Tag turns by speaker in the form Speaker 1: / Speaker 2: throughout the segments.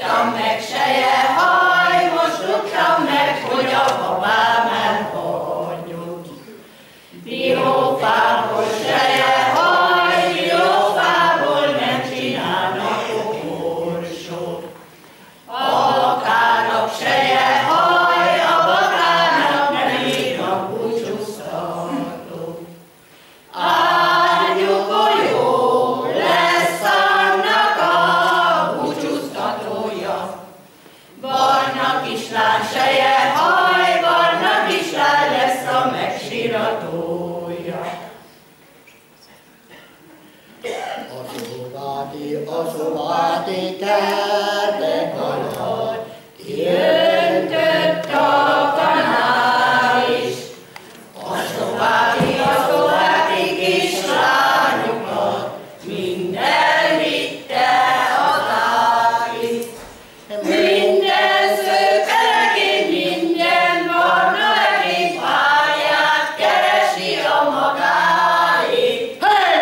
Speaker 1: rúgtam meg, seje haj, most rúgtam meg, hogy a babám elhagyjuk. Diófából seje haj, diófából nem csinálnak koporsót. A bakának seje haj, a bakának nem írnak búcsúztatót. Ágyukon jó lesz annak a búcsúztatója. Barna kislány seje haj, barna kislány lesz a megsiratója.
Speaker 2: A szobáti kertek alatt
Speaker 1: Jöntött a kanál is. A szobáti kislányokat minden vitte az áris. Minden szőkelegény, minden barna legény pályát keresi a magáit.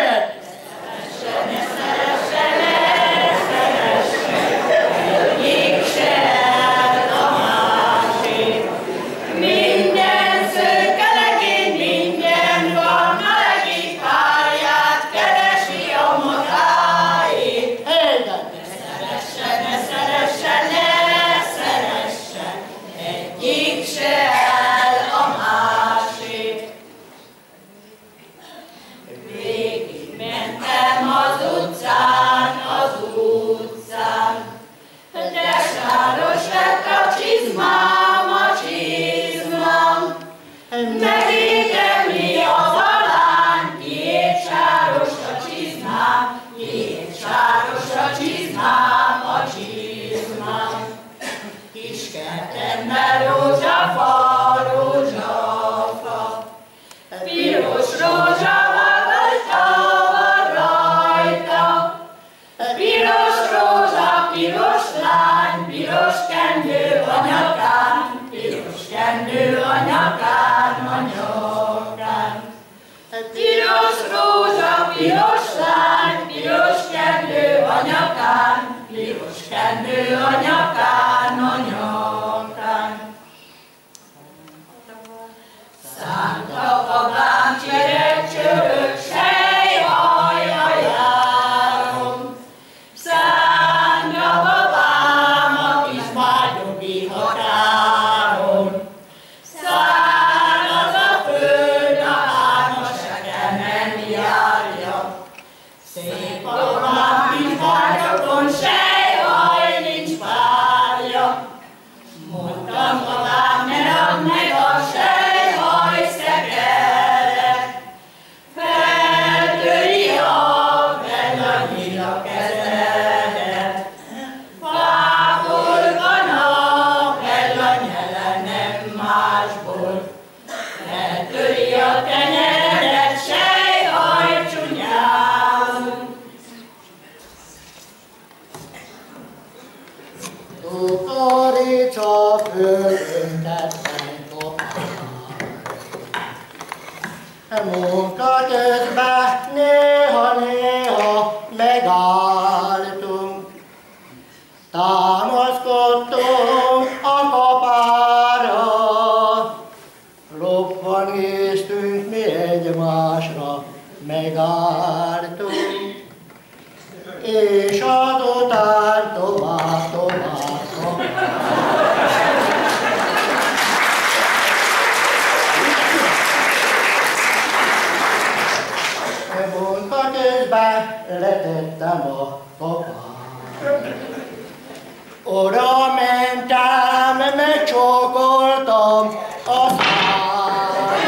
Speaker 1: Megérdemli az alány, két sáros a csizmám, két sáros a csizmám, a csizmám. Kis kertemben rózsafa, rózsafa, piros rózsa van rajta, piros rózsa, piros lány, piros kendő a nyakán, piros kendő a nyakán, a nyakán. Piros rózsa, piros lány, piros kendő a nyakán, piros kendő a nyakán, a nyakán. Szánta babám csirek, csörök, sejhajja járom. Szánta babám a kis bágyogi határon. Szán az a föld, a hármaság nem járja. Szép babám kis bágyokon, sejhaj nincs párja. Mondtam babám, ne radd meg a sejhaj szekeret. Feltöri a vellanyira kezedet. Fából van a vellanyele, nem másból. Feltöri a tenyeredet, sejhaj csúnyám.
Speaker 2: Kukorica földönket megkopál. Munka közben néha-néha megálltunk. Támaszkodtunk a kapára, roppan néztünk mi egymásra, megálltunk. És azután tovább. Munka közben letettem a kapát. Oda mentem, megcsókoltam a száját.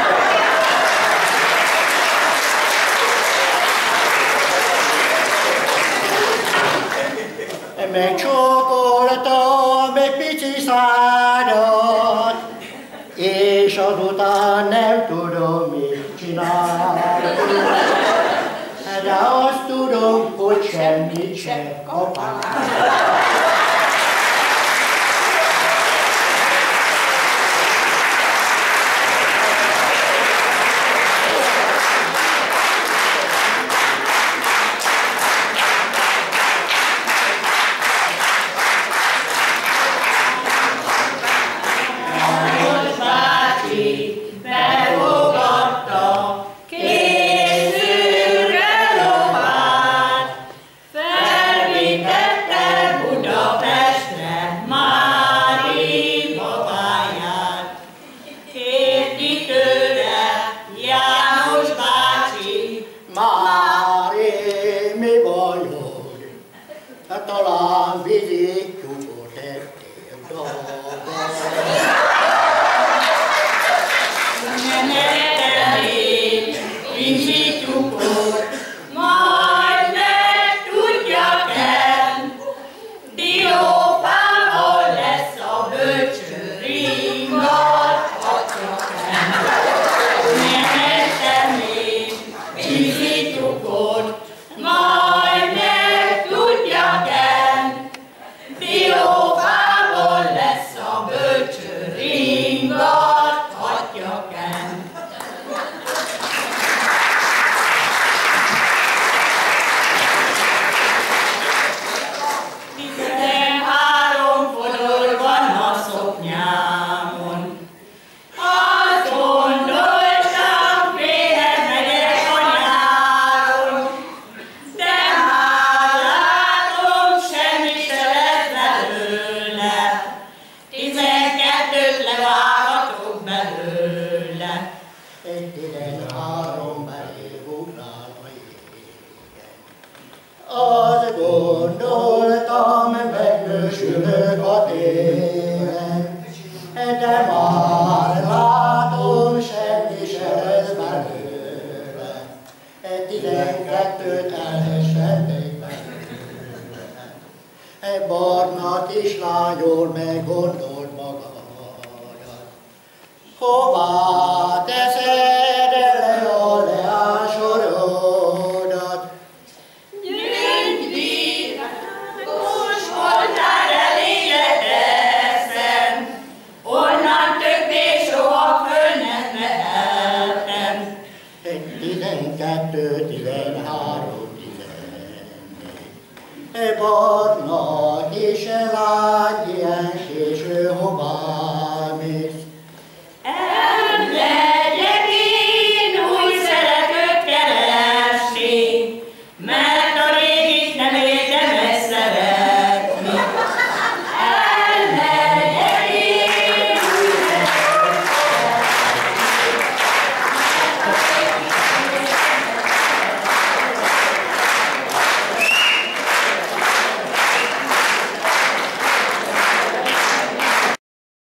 Speaker 2: Megcsókoltam egy pici szádat, és azután nem tudom, mit csinálni. De azt tudom, hogy semmit sem kapál. ülök a téren, de már látom, semmi se lesz belőle, 12-t eleshették belőle. Barna kislányról meggondolj magadra, hová